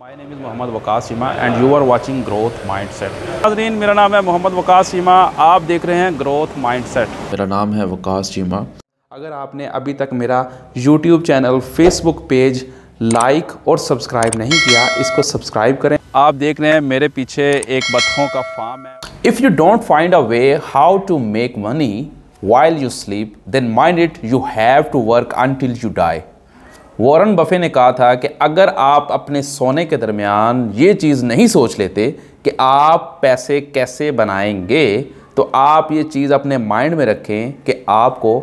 My name is Mohammad Waqas Cheema and you are watching growth mindset. नाज़रीन, मेरा नाम है मोहम्मद वकास चीमा, आप देख रहे हैं ग्रोथ माइंडसेट। मेरा नाम है वकास चीमा। अगर आपने अभी तक मेरा YouTube channel, Facebook page like और सब्सक्राइब नहीं किया, इसको सब्सक्राइब करें। आप देख रहे हैं मेरे पीछे एक बतखों का फार्म है। If you don't find a way how to make money while you sleep, then mind it, you have to work until you die। Warren Buffett ने कहा था कि अगर आप अपने सोने के दरमियान ये चीज़ नहीं सोच लेते कि आप पैसे कैसे बनाएंगे, तो आप ये चीज़ अपने माइंड में रखें कि आपको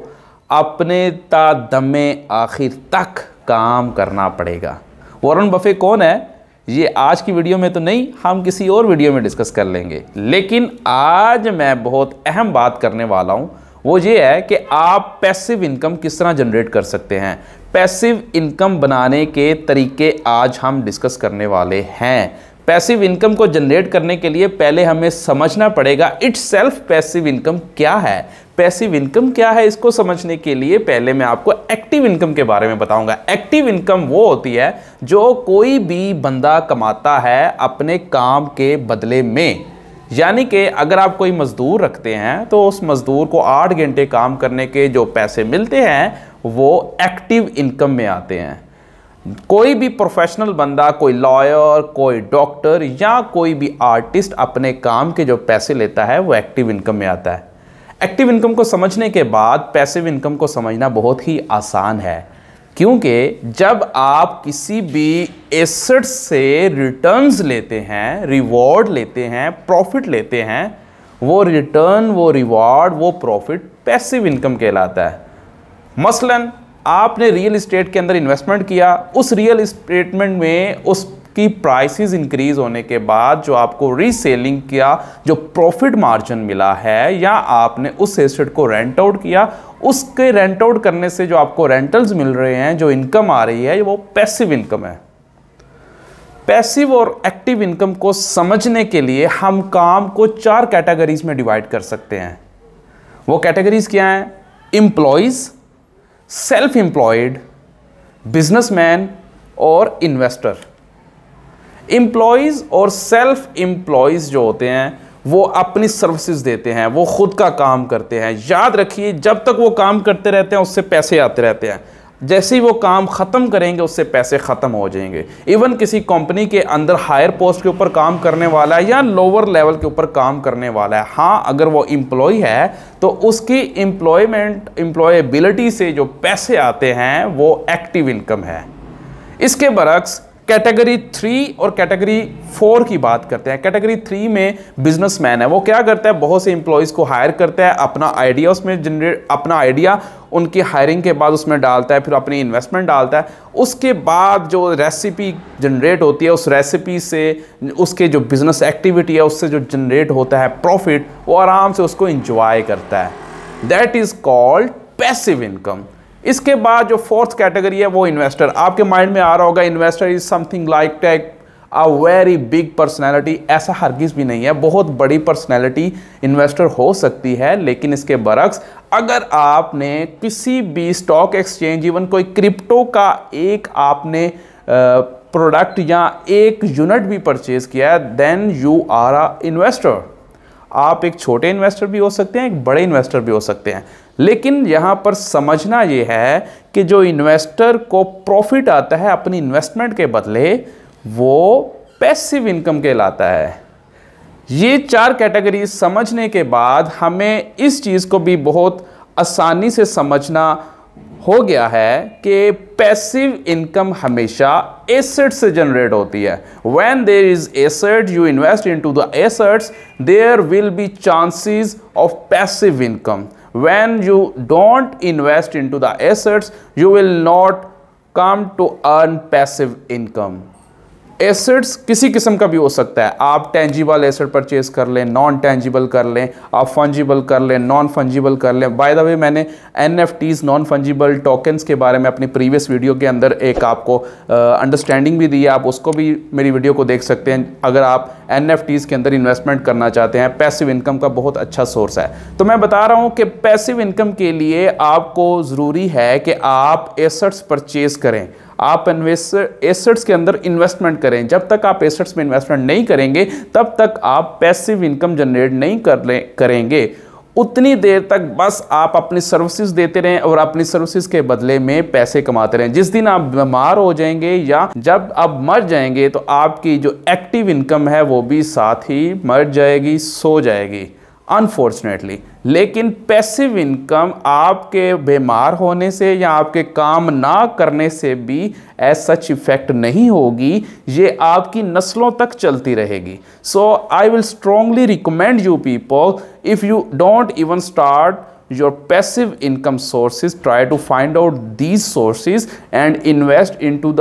अपने दमे आखिर तक काम करना पड़ेगा। वॉरेन बफे कौन है, ये आज की वीडियो में तो नहीं, हम किसी और वीडियो में डिस्कस कर लेंगे। लेकिन आज मैं बहुत अहम बात करने वाला हूँ, वो ये है कि आप पैसिव इनकम किस तरह जनरेट कर सकते हैं। पैसिव इनकम बनाने के तरीके आज हम डिस्कस करने वाले हैं। पैसिव इनकम को जनरेट करने के लिए पहले हमें समझना पड़ेगा इटसेल्फ पैसिव इनकम क्या है। पैसिव इनकम क्या है, इसको समझने के लिए पहले मैं आपको एक्टिव इनकम के बारे में बताऊंगा। एक्टिव इनकम वो होती है जो कोई भी बंदा कमाता है अपने काम के बदले में। यानी कि अगर आप कोई मज़दूर रखते हैं तो उस मज़दूर को 8 घंटे काम करने के जो पैसे मिलते हैं वो एक्टिव इनकम में आते हैं। कोई भी प्रोफेशनल बंदा, कोई लॉयर, कोई डॉक्टर या कोई भी आर्टिस्ट अपने काम के जो पैसे लेता है वो एक्टिव इनकम में आता है। एक्टिव इनकम को समझने के बाद पैसिव इनकम को समझना बहुत ही आसान है, क्योंकि जब आप किसी भी एसेट से रिटर्न्स लेते हैं, रिवॉर्ड लेते हैं, प्रॉफिट लेते हैं, वो रिटर्न, वो रिवॉर्ड, वो प्रॉफिट पैसिव इनकम कहलाता है। मसलन आपने रियल इस्टेट के अंदर इन्वेस्टमेंट किया, उस रियल इस्टेटमेंट में उसकी प्राइसेस इंक्रीज होने के बाद जो आपको रीसेलिंग किया जो प्रॉफिट मार्जिन मिला है, या आपने उस एसेट को रेंट आउट किया, उसके रेंट आउट करने से जो आपको रेंटल्स मिल रहे हैं, जो इनकम आ रही है, वो पैसिव इनकम है। पैसिव और एक्टिव इनकम को समझने के लिए हम काम को 4 कैटेगरीज में डिवाइड कर सकते हैं। वो कैटेगरीज क्या हैं? एम्प्लॉइज, सेल्फ एम्प्लॉयड, बिजनेसमैन और इन्वेस्टर। एम्प्लॉइज और सेल्फ एम्प्लॉइज जो होते हैं वो अपनी सर्विसेज देते हैं, वो खुद का काम करते हैं। याद रखिए, जब तक वो काम करते रहते हैं उससे पैसे आते रहते हैं। जैसे ही वो काम ख़त्म करेंगे उससे पैसे ख़त्म हो जाएंगे। इवन किसी कंपनी के अंदर हायर पोस्ट के ऊपर काम करने वाला है या लोअर लेवल के ऊपर काम करने वाला है, हाँ, अगर वो एम्प्लॉय है तो उसकी एम्प्लॉयबिलिटी से जो पैसे आते हैं वो एक्टिव इनकम है। इसके बरक्स कैटेगरी 3 और कैटेगरी 4 की बात करते हैं। कैटेगरी 3 में बिजनेसमैन है। वो क्या करता है? बहुत से एम्प्लॉयज़ को हायर करता है, अपना आइडिया उसमें जनरेट, अपना आइडिया उनकी हायरिंग के बाद उसमें डालता है, फिर अपनी इन्वेस्टमेंट डालता है। उसके बाद जो रेसिपी जनरेट होती है, उस रेसिपी से उसके जो बिज़नेस एक्टिविटी है उससे जो जनरेट होता है प्रॉफिट, वो आराम से उसको इंजॉय करता है। That is called passive income. इसके बाद जो 4th कैटेगरी है वो इन्वेस्टर। आपके माइंड में आ रहा होगा investor is something like take a very big personality. ऐसा हरगिज़ भी नहीं है। बहुत बड़ी पर्सनैलिटी इन्वेस्टर हो सकती है, लेकिन इसके बरक्स अगर आपने किसी भी स्टॉक एक्सचेंज, इवन कोई क्रिप्टो का एक आपने प्रोडक्ट या एक यूनिट भी परचेज किया है, then you are a investor. आप एक छोटे इन्वेस्टर भी हो सकते हैं, एक बड़े इन्वेस्टर भी हो सकते हैं। लेकिन यहाँ पर समझना ये है कि जो इन्वेस्टर को प्रॉफिट आता है अपनी इन्वेस्टमेंट के बदले, वो पैसिव इनकम कहलाता है। ये 4 कैटेगरी समझने के बाद हमें इस चीज़ को भी बहुत आसानी से समझना हो गया है कि पैसिव इनकम हमेशा एसेट से जनरेट होती है। When there is asset, you invest into the assets, there will be chances of passive income. When you don't invest into the assets, you will not come to earn passive income. Assets किसी किस्म का भी हो सकता है। आप tangible asset purchase कर लें, नॉन टेंजिबल कर लें, आप फंजिबल कर लें, नॉन फंजिबल कर लें। बाय द वे, मैंने NFTs, नॉन फंजिबल टोकन्स के बारे में अपनी प्रीवियस वीडियो के अंदर एक आपको अंडरस्टैंडिंग भी दी है। आप उसको भी, मेरी वीडियो को देख सकते हैं अगर आप NFTs के अंदर इन्वेस्टमेंट करना चाहते हैं। पैसिव इनकम का बहुत अच्छा सोर्स है। तो मैं बता रहा हूँ कि पैसिव इनकम के लिए आपको ज़रूरी है कि आप एसेट्स परचेज करें। आप एसेट्स के अंदर इन्वेस्टमेंट करें। जब तक आप एसेट्स में इन्वेस्टमेंट नहीं करेंगे तब तक आप पैसिव इनकम जनरेट नहीं करेंगे। उतनी देर तक बस आप अपनी सर्विसेज देते रहें और अपनी सर्विसेज के बदले में पैसे कमाते रहें। जिस दिन आप बीमार हो जाएंगे या जब आप मर जाएंगे तो आपकी जो एक्टिव इनकम है वो भी साथ ही मर जाएगी, सो जाएगी अनफॉर्चुनेटली। लेकिन पैसिव इनकम आपके बीमार होने से या आपके काम ना करने से भी एज सच इफेक्ट नहीं होगी, ये आपकी नस्लों तक चलती रहेगी। So I will strongly recommend you people, if you don't even start your passive income sources, try to find out these sources and invest into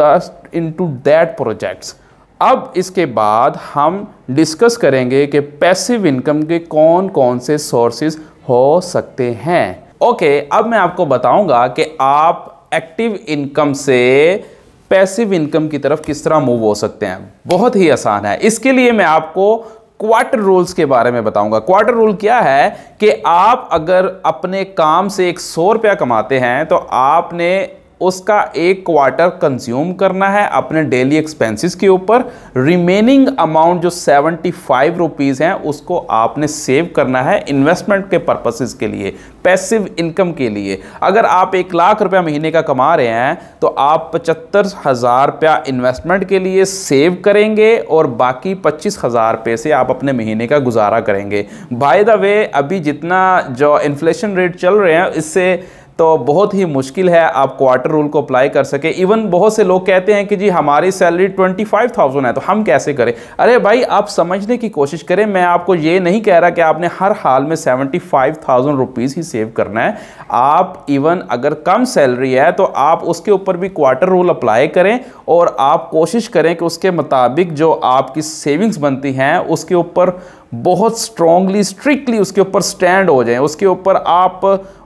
that projects। अब इसके बाद हम डिस्कस करेंगे कि पैसिव इनकम के कौन कौन से सोर्सेज हो सकते हैं। ओके, अब मैं आपको बताऊंगा कि आप एक्टिव इनकम से पैसिव इनकम की तरफ किस तरह मूव हो सकते हैं। बहुत ही आसान है। इसके लिए मैं आपको क्वार्टर रूल्स के बारे में बताऊंगा। क्वार्टर रूल क्या है कि आप अगर अपने काम से 100 रुपया कमाते हैं तो आपने उसका 1 क्वार्टर कंज्यूम करना है अपने डेली एक्सपेंसेस के ऊपर। रिमेनिंग अमाउंट जो 75 रुपीज़ हैं उसको आपने सेव करना है इन्वेस्टमेंट के पर्पसेस के लिए, पैसिव इनकम के लिए। अगर आप 1 लाख रुपया महीने का कमा रहे हैं तो आप 75,000 रुपया इन्वेस्टमेंट के लिए सेव करेंगे और बाकी 25,000 रुपये से आप अपने महीने का गुजारा करेंगे। बाय द वे, अभी जितना जो इन्फ्लेशन रेट चल रहे हैं इससे तो बहुत ही मुश्किल है आप क्वार्टर रूल को अप्लाई कर सके। इवन बहुत से लोग कहते हैं कि जी हमारी सैलरी 25,000 है तो हम कैसे करें। अरे भाई, आप समझने की कोशिश करें। मैं आपको ये नहीं कह रहा कि आपने हर हाल में 75,000 रुपीज़ ही सेव करना है। आप इवन अगर कम सैलरी है तो आप उसके ऊपर भी क्वार्टर रूल अप्लाई करें और आप कोशिश करें कि उसके मुताबिक जो आपकी सेविंग्स बनती हैं उसके ऊपर बहुत स्ट्रांगली, स्ट्रिक्टली उसके ऊपर स्टैंड हो जाएं, उसके ऊपर आप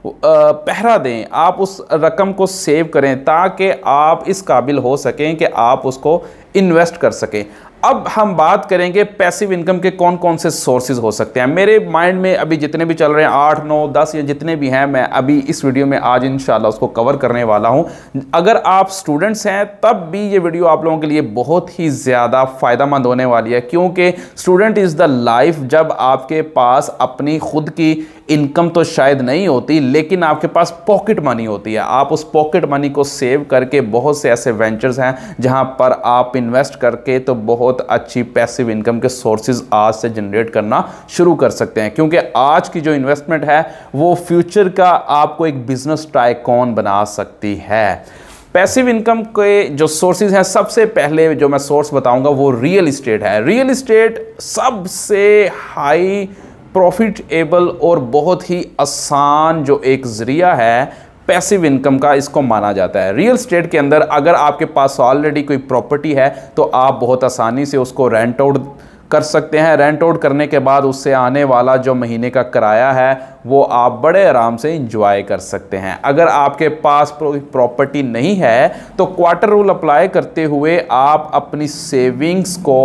पहरा दें, आप उस रकम को सेव करें ताकि आप इस काबिल हो सकें कि आप उसको इन्वेस्ट कर सकें। अब हम बात करेंगे पैसिव इनकम के कौन कौन से सोर्सेज हो सकते हैं। मेरे माइंड में अभी जितने भी चल रहे हैं 8, 9, 10 या जितने भी हैं, मैं अभी इस वीडियो में आज इंशाल्लाह उसको कवर करने वाला हूं। अगर आप स्टूडेंट्स हैं तब भी ये वीडियो आप लोगों के लिए बहुत ही ज़्यादा फ़ायदेमंद होने वाली है, क्योंकि स्टूडेंट इज़ द लाइफ। जब आपके पास अपनी खुद की इनकम तो शायद नहीं होती लेकिन आपके पास पॉकेट मनी होती है। आप उस पॉकेट मनी को सेव करके बहुत से ऐसे वेंचर्स हैं जहां पर आप इन्वेस्ट करके तो बहुत अच्छी पैसिव इनकम के सोर्सेज आज से जनरेट करना शुरू कर सकते हैं, क्योंकि आज की जो इन्वेस्टमेंट है वो फ्यूचर का आपको एक बिजनेस टाइकून बना सकती है। पैसिव इनकम के जो सोर्सेज हैं, सबसे पहले जो मैं सोर्स बताऊंगा वो रियल इस्टेट है। रियल इस्टेट सबसे हाई प्रॉफिटेबल और बहुत ही आसान जो एक ज़रिया है पैसिव इनकम का, इसको माना जाता है। रियल एस्टेट के अंदर अगर आपके पास ऑलरेडी कोई प्रॉपर्टी है तो आप बहुत आसानी से उसको रेंट आउट कर सकते हैं। रेंट आउट करने के बाद उससे आने वाला जो महीने का किराया है वो आप बड़े आराम से इंजॉय कर सकते हैं। अगर आपके पास प्रॉपर्टी नहीं है तो क्वार्टर रूल अप्लाई करते हुए आप अपनी सेविंग्स को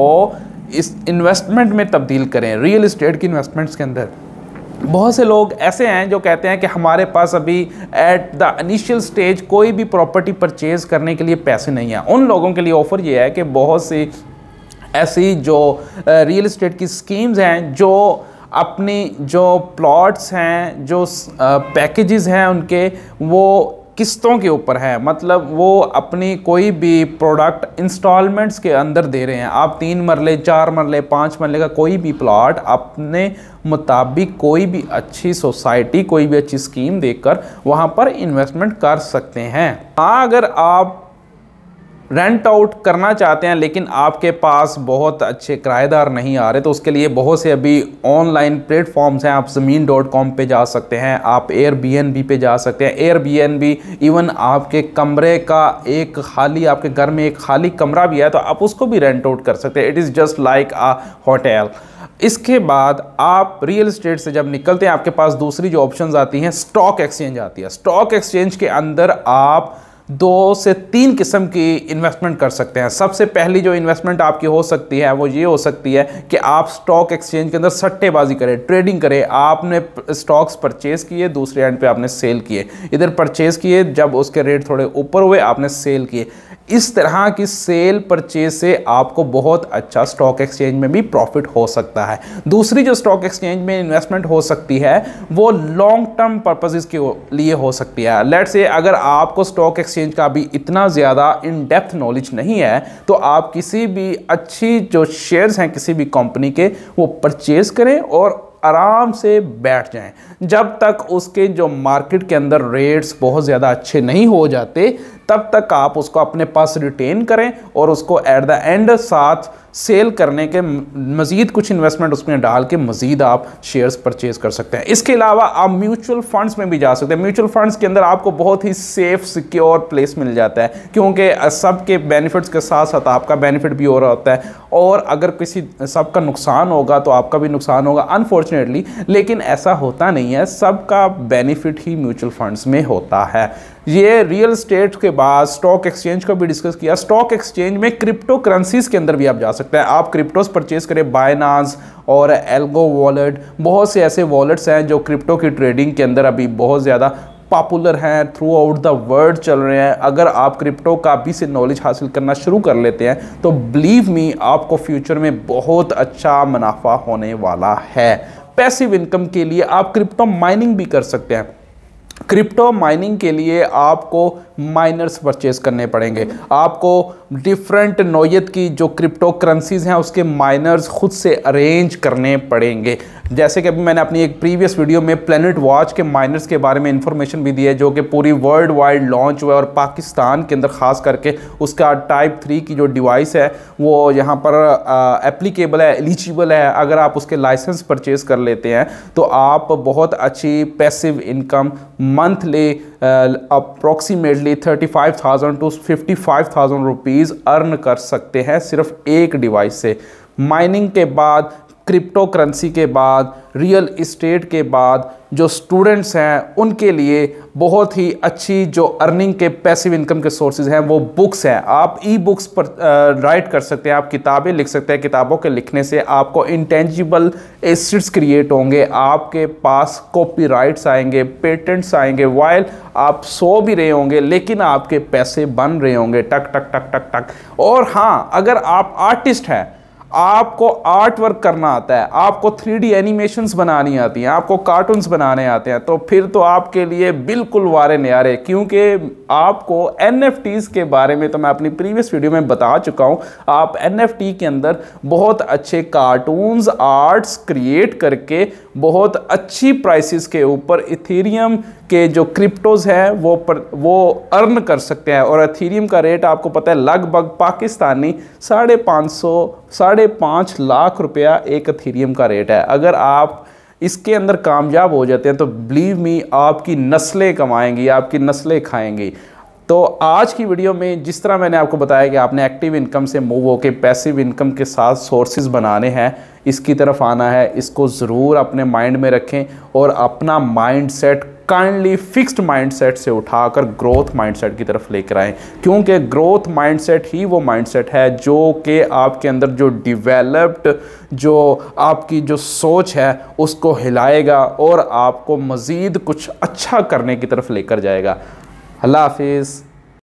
इस इन्वेस्टमेंट में तब्दील करें। रियल एस्टेट की इन्वेस्टमेंट्स के अंदर बहुत से लोग ऐसे हैं जो कहते हैं कि हमारे पास अभी एट द इनिशियल स्टेज कोई भी प्रॉपर्टी परचेज करने के लिए पैसे नहीं है। उन लोगों के लिए ऑफ़र ये है कि बहुत सी ऐसी जो रियल एस्टेट की स्कीम्स हैं, जो अपनी जो प्लॉट्स हैं, जो पैकेजेस हैं उनके, वो किस्तों के ऊपर है। मतलब वो अपनी कोई भी प्रोडक्ट इंस्टॉलमेंट्स के अंदर दे रहे हैं। आप 3 मरले, 4 मरले, 5 मरले का कोई भी प्लॉट अपने मुताबिक कोई भी अच्छी सोसाइटी, कोई भी अच्छी स्कीम देखकर वहाँ पर इन्वेस्टमेंट कर सकते हैं। हाँ, अगर आप रेंट आउट करना चाहते हैं लेकिन आपके पास बहुत अच्छे किराएदार नहीं आ रहे तो उसके लिए बहुत से अभी ऑनलाइन प्लेटफॉर्म्स हैं। आप ज़मीन.com पे जा सकते हैं, आप एयरबीएनबी पे जा सकते हैं। एयरबीएनबी इवन आपके कमरे का एक खाली, आपके घर में एक खाली कमरा भी है तो आप उसको भी रेंट आउट कर सकते हैं। It is just like a hotel. इसके बाद आप रियल एस्टेट से जब निकलते हैं आपके पास दूसरी जो ऑप्शंस आती हैं, स्टॉक एक्सचेंज आती है। स्टॉक एक्सचेंज के अंदर आप 2 से 3 किस्म की इन्वेस्टमेंट कर सकते हैं। सबसे पहली जो इन्वेस्टमेंट आपकी हो सकती है वो ये हो सकती है कि आप स्टॉक एक्सचेंज के अंदर सट्टेबाजी करें, ट्रेडिंग करें। आपने स्टॉक्स परचेज किए, दूसरे एंड पे आपने सेल किए। इधर परचेज किए, जब उसके रेट थोड़े ऊपर हुए आपने सेल किए। इस तरह की सेल परचेज से आपको बहुत अच्छा स्टॉक एक्सचेंज में भी प्रॉफिट हो सकता है। दूसरी जो स्टॉक एक्सचेंज में इन्वेस्टमेंट हो सकती है वो लॉन्ग टर्म पर्पसेस के लिए हो सकती है। लेट्स से अगर आपको स्टॉक एक्सचेंज का भी इतना ज़्यादा इन डेप्थ नॉलेज नहीं है तो आप किसी भी अच्छी जो शेयर्स हैं किसी भी कंपनी के वो परचेज करें और आराम से बैठ जाएं जब तक उसके जो मार्केट के अंदर रेट्स बहुत ज़्यादा अच्छे नहीं हो जाते तब तक आप उसको अपने पास रिटेन करें और उसको एट द एंड साथ सेल करने के मज़ीद कुछ इन्वेस्टमेंट उसमें डाल के मज़ीद आप शेयर्स परचेज कर सकते हैं। इसके अलावा आप म्यूचुअल फंड्स में भी जा सकते हैं। म्यूचुअल फंड्स के अंदर आपको बहुत ही सेफ सिक्योर प्लेस मिल जाता है क्योंकि सबके बेनिफिट्स के साथ साथ आपका बेनिफिट भी हो रहा होता है और अगर किसी सबका नुकसान होगा तो आपका भी नुकसान होगा अनफॉर्चुनेटली, लेकिन ऐसा होता नहीं है, सबका बेनिफिट ही म्यूचुअल फंड्स में होता है। ये रियल एस्टेट के बाद स्टॉक एक्सचेंज को भी डिस्कस किया। स्टॉक एक्सचेंज में क्रिप्टो करेंसीज के अंदर भी आप जा सकते हैं। आप क्रिप्टोस परचेज करें, बाइनांस और एल्गो वॉलेट, बहुत से ऐसे वॉलेट्स हैं जो क्रिप्टो की ट्रेडिंग के अंदर अभी बहुत ज़्यादा पॉपुलर हैं, थ्रू आउट द वर्ल्ड चल रहे हैं। अगर आप क्रिप्टो का भी से नॉलेज हासिल करना शुरू कर लेते हैं तो बिलीव मी आपको फ्यूचर में बहुत अच्छा मुनाफा होने वाला है। पैसिव इनकम के लिए आप क्रिप्टो माइनिंग भी कर सकते हैं। क्रिप्टो माइनिंग के लिए आपको माइनर्स परचेज करने पड़ेंगे। आपको डिफरेंट नौयत की जो क्रिप्टो करेंसीज हैं उसके माइनर्स खुद से अरेंज करने पड़ेंगे। जैसे कि अभी मैंने अपनी एक प्रीवियस वीडियो में प्लैनेट वॉच के माइनर्स के बारे में इंफॉर्मेशन भी दी है जो कि पूरी वर्ल्ड वाइड लॉन्च हुआ है और पाकिस्तान के अंदर ख़ास करके उसका टाइप 3 की जो डिवाइस है वो यहाँ पर एप्लीकेबल है, एलिजिबल है। अगर आप उसके लाइसेंस परचेज कर लेते हैं तो आप बहुत अच्छी passive income monthly approximately 35,000 to 55,000 rupees earn कर सकते हैं सिर्फ एक डिवाइस से। माइनिंग के बाद, क्रिप्टो करेंसी के बाद, रियल इस्टेट के बाद जो स्टूडेंट्स हैं उनके लिए बहुत ही अच्छी जो अर्निंग के पैसिव इनकम के सोर्सेज हैं वो बुक्स हैं। आप ई बुक्स पर राइट कर सकते हैं, आप किताबें लिख सकते हैं। किताबों के लिखने से आपको इंटेंजिबल एसेट्स क्रिएट होंगे, आपके पास कॉपीराइट्स आएंगे, पेटेंट्स आएंगे, वाइल आप सो भी रहे होंगे लेकिन आपके पैसे बन रहे होंगे टक टक टक टक टक। और हाँ, अगर आप आर्टिस्ट हैं, आपको आर्ट वर्क करना आता है, आपको 3D एनिमेशंस बनानी आती हैं, आपको कार्टून्स बनाने आते हैं, तो फिर तो आपके लिए बिल्कुल वारे न्यारे, क्योंकि आपको NFTs के बारे में तो मैं अपनी प्रीवियस वीडियो में बता चुका हूं। आप NFT के अंदर बहुत अच्छे कार्टून्स, आर्ट्स क्रिएट करके बहुत अच्छी प्राइसेस के ऊपर इथेरियम के जो क्रिप्टोज हैं वो अर्न कर सकते हैं। और इथेरियम का रेट आपको पता है लगभग पाकिस्तानी 5.5 लाख रुपया एक इथेरियम का रेट है। अगर आप इसके अंदर कामयाब हो जाते हैं तो बिलीव मी आपकी नस्लें कमाएंगी, आपकी नस्लें खाएंगी। तो आज की वीडियो में जिस तरह मैंने आपको बताया कि आपने एक्टिव इनकम से मूव होकर पैसिव इनकम के साथ सोर्सेज बनाने हैं, इसकी तरफ आना है, इसको ज़रूर अपने माइंड में रखें और अपना माइंडसेट काइंडली फिक्स्ड माइंडसेट से उठाकर ग्रोथ माइंडसेट की तरफ लेकर आएँ, क्योंकि ग्रोथ माइंडसेट ही वो माइंडसेट है जो कि आपके अंदर जो डेवलप्ड जो आपकी जो सोच है उसको हिलाएगा और आपको मज़ीद कुछ अच्छा करने की तरफ लेकर जाएगा। अल्लाह हाफिज़।